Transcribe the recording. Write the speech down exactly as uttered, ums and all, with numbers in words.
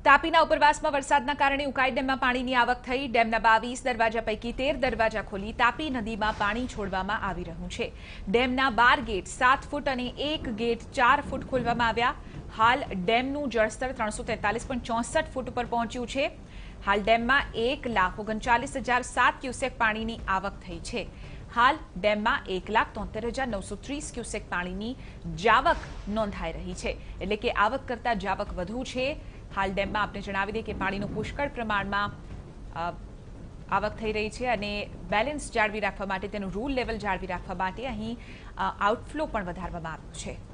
તાપીના ઉપરવાસમાં વરસાદના કારણે ઉકાઈ ડેમમાં પાણીની આવક થઈ। ડેમના બાવીસ દરવાજા પૈકી તેર દરવાજા ખોલી તાપી નદીમાં પાણી છોડવામાં આવી રહ્યું છે। ડેમના બાર ગેટ સાત ફૂટ અને એક ગેટ ચાર ફૂટ ખોલવામાં આવ્યા। હાલ ડેમનું જળસ્તર ત્રણસો તેતાલીસ પોઈન્ટ ચોસઠ ફૂટ ઉપર પહોંચ્યું છે। હાલ ડેમમાં એક લાખ ઓગણચાલીસ હજાર સાત ક્યુસેક પાણીની આવક થઈ છે। હાલ ડેમમાં એક લાખ તોતેર હજાર નવસો ત્રીસ ક્યુસેક પાણીની જાવક નોંધાઈ રહી છે, એટલે કે આવક કરતા જાવક વધુ છે। હાલ ડેમમાં આપણે જણાવી દઈએ કે પાણીનું પુષ્કળ પ્રમાણમાં આવક થઈ રહી છે અને બેલેન્સ જાળવી રાખવા માટે તેનું રૂલ લેવલ જાળવી રાખવા માટે અહીં આઉટફ્લો પણ વધારવામાં આવ્યું છે।